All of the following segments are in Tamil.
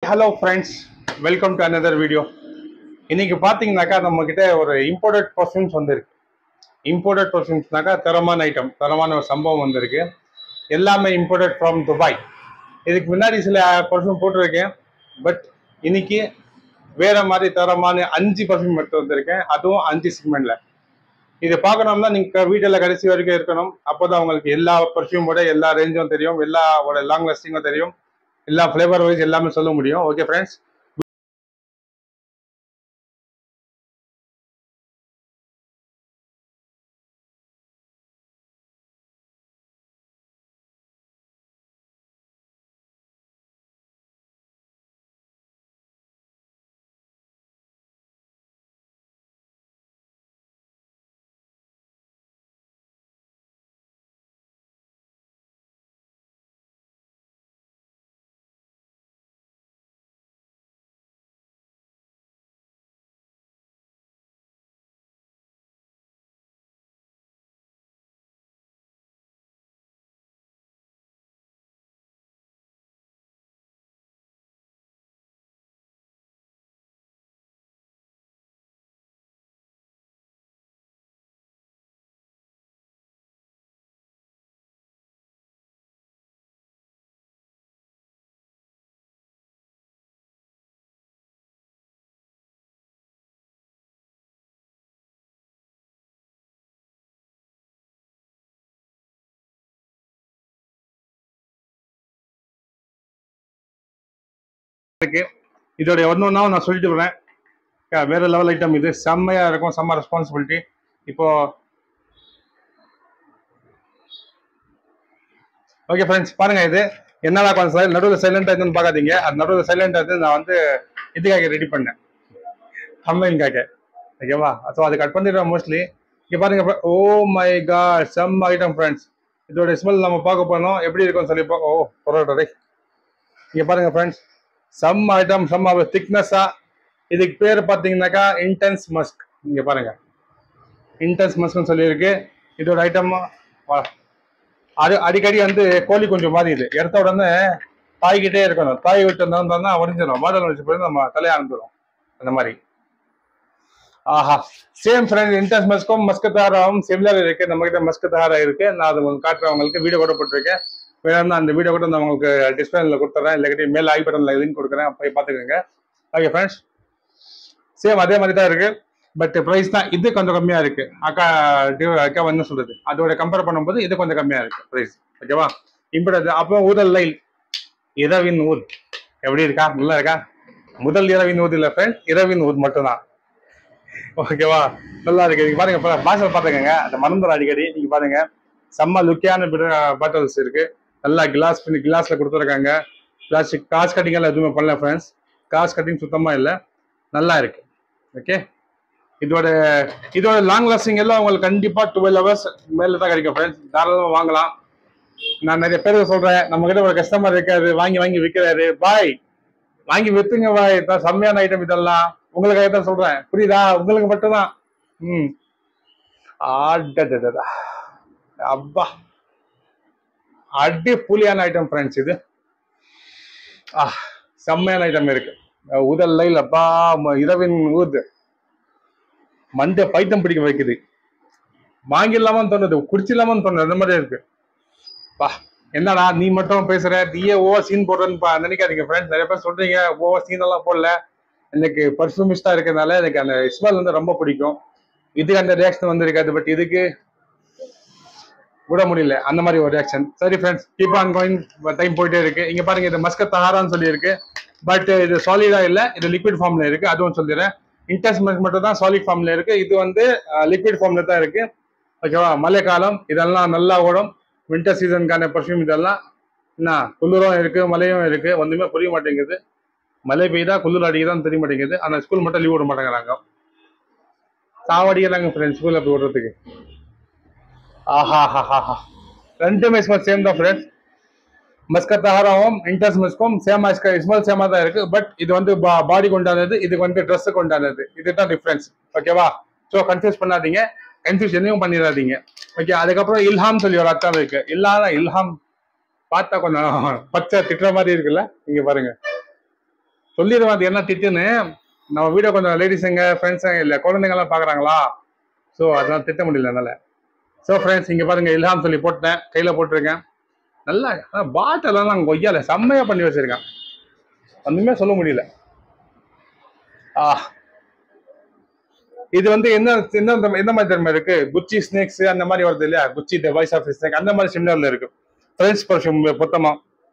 Hello friends, welcome to another video. இன்னைக்கு பாத்தீங்கன்னாக்கா நம்ம கிட்ட ஒரு இம்போர்ட்டட் பர்ஃப்யூம்ஸ் வந்திருக்கு. இம்போர்ட்டட் பர்ஃப்யூம்ஸ்னாக்கா தரமான ஐட்டம், தரமான ஒரு சம்பவம் வந்திருக்கு. எல்லாமே இம்போர்ட்டட் ஃப்ரம் துபாய். இதுக்கு முன்னாடி சில பர்ஃப்யூம் போட்டிருக்கேன். பட் இன்னைக்கு வேற மாதிரி தரமான 5 பர்ஃப்யூம் எடுத்து வந்திருக்கேன். அதுவும் 5 செக்மெண்ட்ல. இதை பார்க்கணும்னா நீங்க வீட்டில் கடைசி வரைக்கும் இருக்கணும். அப்போதான் உங்களுக்கு எல்லா பர்ஃப்யூமோட எல்லா ரேஞ்சும் தெரியும், எல்லா லாங் லாஸ்டிங்கும் தெரியும், எல்லா ஃபிளேவர் வைஸ் எல்லாமே சொல்ல முடியும். ஓகே ஃப்ரெண்ட்ஸ், இதோட ஒன்னொன்னா நான் சொல்லிட்டு வரேன். வேற லெவல் ஐட்டம், இது செம்மையா இருக்கும், செம்ம ரெஸ்பான்சிபிலிட்டி. இப்போ ஓகே ஃப்ரெண்ட்ஸ், பாருங்க இது என்னடா கொஞ்சம் நடுவில் சைலண்டா இருக்குன்னு பார்க்காதீங்க. அது நடுவில் சைலண்டா இருந்து நான் இதுக்காக ரெடி பண்ணேன், கம்பெனிக்காக. ஓகேவா? ஸோ அதை கட் பண்ணிடுவேன் மோஸ்ட்லி. இங்கே பாருங்க, ஓ மை காட், செம் ஐட்டம் ஃப்ரெண்ட்ஸ். இதோட ஸ்மெல் நம்ம பார்க்க போனோம், எப்படி இருக்கும்னு சொல்லி ஓ பொரோட்டா. இங்கே பாருங்க ஃப்ரெண்ட்ஸ், சம் ஐட்டம், செம்ம திக்னஸா. இதுக்கு பேர் பார்த்தீங்கன்னாக்கா இன்டென்ஸ் மஸ்க். இங்கே பாருங்க, இன்டென்ஸ் மஸ்க்னு சொல்லியிருக்கு. இதோட ஐட்டம் அடிக்கடி கோழி கொஞ்சம் மாதிரி இது இடத்த உடனே தாய்கிட்டே இருக்கணும். தாய் விட்டு இருந்தா உடஞ்சிடும், மாடல் வச்சு போய் நம்ம தலையை அனுப்பிடும் அந்த மாதிரி. ஆஹா, சேம் ஃப்ரெண்ட், இன்டென்ஸ் மஸ்க்கும் மஸ்கத்தாராவும் சிமிலர் இருக்கு. நம்ம கிட்ட மஸ்கத்தாரா இருக்கு. நான் அது உங்களுக்கு காட்டுறேன், உங்களுக்கு வீடியோ கூட போட்டிருக்கேன். வேணும்னா அந்த வீடியோ கூட நான் உங்களுக்கு டிஸ்பிளேல கொடுத்துறேன், இல்லைக்கிட்ட மேல் ஐ பட்டன்ல லிங்க் கொடுக்குறேன், போய் பார்த்துக்கோங்க. ஓகே ஃப்ரெண்ட்ஸ், சேம் அதே மாதிரி தான் இருக்கு. பட் ப்ரைஸ் தான் இது கொஞ்சம் கம்மியா இருக்கு. அக்கா என்ன சொல்றது, அதோட கம்பேர் பண்ணும்போது இது கொஞ்சம் கம்மியா இருக்கு ப்ரைஸ். ஓகேவா? இப்படி அப்போ ஊதல் லைல் இரவின் ஊர் எப்படி இருக்கா? நல்லா இருக்கா? முதல் இரவின் ஊர் இல்ல ஃப்ரெண்ட், இரவின் ஊர் மட்டும்தான். ஓகேவா? நல்லா இருக்கு. நீங்க பாருங்க, பாட்டில் பாத்துக்கங்க, அந்த மறந்துடும் அடிக்கடி. நீங்க பாருங்க, செம்ம லுக்கியான பாட்டில்ஸ் இருக்கு. நல்லா கிளாஸ் பண்ணி கிளாஸ்ல கொடுத்துருக்காங்க. பிளாஸ்டிக் காசு கட்டிங் எல்லாம் எதுவுமே பண்ணல ஃப்ரெண்ட்ஸ். காசு கட்டிங் சுத்தமா இல்லை, நல்லா இருக்கு. ஓகே, இதோட லாங் லாஸ்டிங் எல்லாம் உங்களுக்கு கண்டிப்பா 12 hours மேல தான் கிடைக்கும் ஃப்ரெண்ட்ஸ். தாராளமாக வாங்கலாம். நான் நிறைய பேருக்கு சொல்றேன், நம்ம கிட்ட ஒரு கஸ்டமர் இருக்காரு, வாங்கி விற்கிறாரு. பாய், வாங்கி வித்துங்க பாய், இதான் செம்மையான ஐட்டம். இதெல்லாம் உங்களுக்காக தான் சொல்றேன், புரியுதா? உங்களுக்கு மட்டும்தான். அப்பா, அடி புலியான ஐட்டம் ஃப்ரெண்ட்ஸ். இது செம்மையான ஐட்டம் இருக்கு. உதல் லைல், அப்பா, இரவின் ஊது, மண்டை பைத்தம் பிடிக்க வைக்குது. வாங்கிடலாமான்னு தோணுது, குடிச்சிடலாமான்னு தோணுது, அந்த மாதிரி இருக்கு. பா, என்னடா நீ மட்டும் பேசுற, நீயே ஓவர் சீன் போடுறேன்னு நினைக்காதீங்க ஃப்ரெண்ட்ஸ். நிறைய பேர் சொல்றீங்க ஓவர் சீன் எல்லாம் போடல. எனக்கு பர்ஃபியூமிஸ்டா இருக்கிறதுனால எனக்கு அந்த ஸ்மெல் ரொம்ப பிடிக்கும். இதுக்கு அந்த ரியாக்ஷன் இருக்காது. பட் இதுக்கு விட முடியல, அந்த மாதிரி ஒரு ரியாக்ஷன். சரி friends, keep on going, time போயிட்டே இருக்கு. இங்க பாருங்க, இது மஸ்கத் தஹாரான்னு சொல்லி இருக்கு. பட் இது சாலிடா இல்ல, இது லிக்விட் ஃபார்ம்ல இருக்கு. அதுவும் சொல்லிடுறேன், இன்டென்ஸ் மஸ்க் மட்டும் தான் சாலிட் ஃபார்ம்ல இருக்கு. இது லிக்விட் ஃபார்ம்ல தான் இருக்கு. ஓகேவா? மழை காலம் இதெல்லாம் நல்லா ஓடும். வின்டர் சீசனுக்கான பர்ஃப்யூம் இதெல்லாம். என்ன, குளிரும் இருக்கு, மழையும் இருக்கு. ஒண்ணுமே புரிய மாட்டேங்குது. மழை பெய்தா குளிர் அடிக்குதான் தெரிய மாட்டேங்குது. ஆனா ஸ்கூல் மட்டும் லீவ் விட மாட்டேங்கிறாங்க, சாவடிக்கிறாங்க ஃப்ரெண்ட்ஸ் ஸ்கூல்ல போய் விடுறதுக்கு. ஆஹா, ரெண்டுமே சேம் தான் ஃப்ரெண்ட்ஸ். மஸ்கத் தஹாராவும் இன்டென்ஸ் மஸ்க்கும் ஸ்மெல் சேமா தான் இருக்கு. பட் இது பாடி கொண்டானது, இதுக்கு ட்ரெஸ் கொண்டானது. இதுதான் டிஃபரன்ஸ். ஓகேவா? ஸோ கன்ஃபியூஸ் பண்ணாதீங்க, கன்ஃபியூஸ் எதையும் பண்ணிடாதீங்க. ஓகே, அதுக்கப்புறம் இல்ஹாம் சொல்லி ஒரு அர்த்தம் இருக்கு. இல்ஹாம் பார்த்தா கொஞ்சம் பச்சை திட்டுற மாதிரி இருக்குல்ல. இங்க பாருங்க, சொல்லிடுவேன் அது என்ன திட்டுன்னு. நம்ம வீடியோ கொஞ்சம் லேடிஸுங்க ஃப்ரெண்ட்ஸுங்க இல்லை குழந்தைங்கலாம் பார்க்குறாங்களா, ஸோ அதெல்லாம் திட்ட முடியல என்னால். ஸோ ஃப்ரெண்ட்ஸ் இங்கே பாருங்கள், இல்ஹாம் சொல்லி போட்டேன், கையில் போட்டிருக்கேன். நல்லா பாட்டெல்லாம் நாங்கள் கொய்யால செம்மையாக பண்ணி வச்சுருக்கேன், ஒன்றுமே சொல்ல முடியல. இது வந்து என்ன எந்த மாதிரி தன்மை இருக்கு, குச்சி ஸ்னேக்ஸ் அந்த மாதிரி வருது இல்லையா, குச்சி த வாய்ஸ் ஆஃப் ஸ்னேக் அந்த மாதிரி சிமிலர்ல இருக்கு. ஃப்ரெண்ட்ஸ் பர்ஃப்யூம் பொத்தமா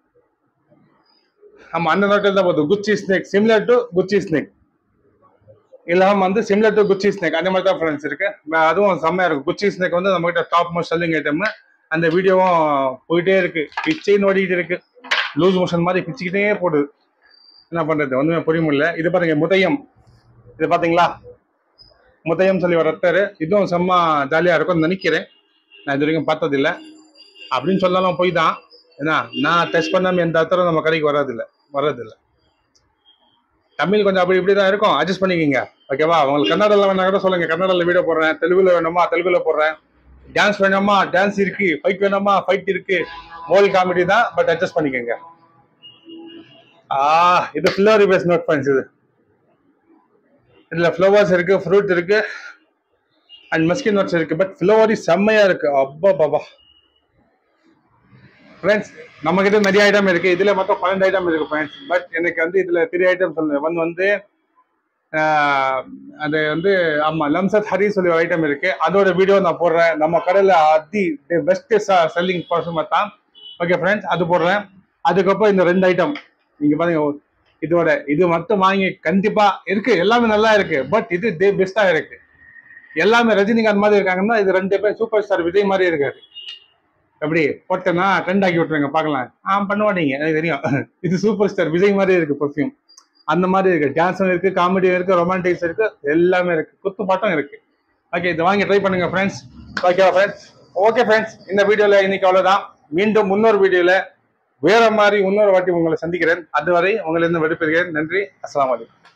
ஆமா அந்த நாட்டில் தான் போகுது. Gucci snake similar to Gucci snake, இல்லாம வந்து சிமிலர் டு குச்சி ஸ்னேக் அந்த மாதிரி தான் ஃப்ரெண்ட்ஸ் இருக்கு. அதுவும் செம்மையா இருக்கு. குச்சி ஸ்னேக் வந்து நம்ம கிட்ட டாப் மோஸ்ட் செல்லிங் ஐட்டம். அந்த வீடியோவும் போயிட்டே இருக்கு, பிச்சைன்னு ஓடிக்கிட்டு இருக்கு, லூஸ் மோஷன் மாதிரி பிச்சுக்கிட்டே போடுது. என்ன பண்றது ஒண்ணுமே புரிய முடியல. இது பாருங்க முதையம், இது பாத்தீங்களா, முதையம் சொல்லி ஒரு அத்தர். இதுவும் செம்ம ஜாலியா இருக்கும்னு நினைக்கிறேன், நான் இது வரைக்கும் பார்த்ததில்லை. அப்படின்னு சொன்னாலும் போய் தான், ஏன்னா நான் டெஸ்ட் பண்ணாம எந்த அத்தரும் நம்ம கடைக்கு வர்றதில்லை. தமிழ் கொஞ்சம் அப்படி இப்படி தான் இருக்கும், அட்ஜஸ்ட் பண்ணிக்கிங்க ஓகேவா. உங்களுக்கு கன்னடாவில் வேணா கூட சொல்லுங்க, கன்னடாவில் வீடியோ போடுறேன், தெலுங்குல வேணுமா தெலுங்குல போடுறேன், டான்ஸ் வேணுமா டான்ஸ் இருக்கு, ஃபைட் வேணுமா ஃபைட் இருக்கு, மோல் காமெடி தான், பட் அட்ஜஸ்ட் பண்ணிக்கோங்க. இது ஃப்ளவரி பேஸ் நோட் பாயிண்ட்ஸ். இதுல ஃப்ளவர்ஸ் இருக்கு, ஃப்ரூட் இருக்கு அண்ட் மஸ்கி நோட்ஸ் இருக்கு, பட் ஃப்ளவரி செம்மையா இருக்கு. அப்பா பாபா ஃப்ரெண்ட்ஸ், நம்ம கிட்ட நிறைய ஐட்டம் இருக்கு. இதுல மொத்தம் 12 ஐட்டம் இருக்கு ஃப்ரெண்ட்ஸ். பட் எனக்கு வந்து இதுல 3 ஐட்டம் சொல்லுங்க. ஒன் வந்து அது வந்து ஆமா லம்சத் ஹரி சொல்லி ஒரு ஐட்டம் இருக்கு, அதோட வீடியோ நான் போடுறேன். நம்ம கடையில பெஸ்ட் செல்லிங் பர்ஃப்யூம் தான். ஓகே ஃப்ரெண்ட்ஸ், அது போடுறேன். அதுக்கப்புறம் இந்த 2 ஐட்டம் நீங்க பாருங்க, இது மட்டும் வாங்கி கண்டிப்பா இருக்கு, எல்லாமே நல்லா இருக்கு, பட் இது பெஸ்டா இருக்கு. எல்லாமே ரஜினிகாந்த் மாதிரி இருக்காங்கன்னா, இது 2 பேர் சூப்பர் ஸ்டார் விஜய் மாதிரி இருக்காரு. எப்படி போட்டேன்னா ட்ரெண்ட் ஆக்கி விட்டுருங்க பார்க்கலாம். பண்ணுவாட்டீங்க எனக்கு தெரியும். இது சூப்பர் ஸ்டார் விஜய் மாதிரி இருக்கு பர்ஃப்யூம், அந்த மாதிரி இருக்கு. டான்ஸும் இருக்கு, காமெடியும் இருக்கு, ரொமான்டிக்ஸ் இருக்கு, எல்லாமே இருக்கு, குத்து பாட்டம் இருக்கு. ஓகே, இதை வாங்கி ட்ரை பண்ணுங்க ஃப்ரெண்ட்ஸ். ஓகேவா ஃப்ரெண்ட்ஸ்? ஓகே ஃப்ரெண்ட்ஸ், இந்த வீடியோல இன்னைக்கு அவ்வளவுதான். மீண்டும் முன்னொரு வீடியோல வேற மாதிரி இன்னொரு வாட்டி உங்களை சந்திக்கிறேன். அதுவரை உங்களிருந்து விடைபெறுகிறேன். நன்றி, அஸ்ஸலாமு அலைக்கும்.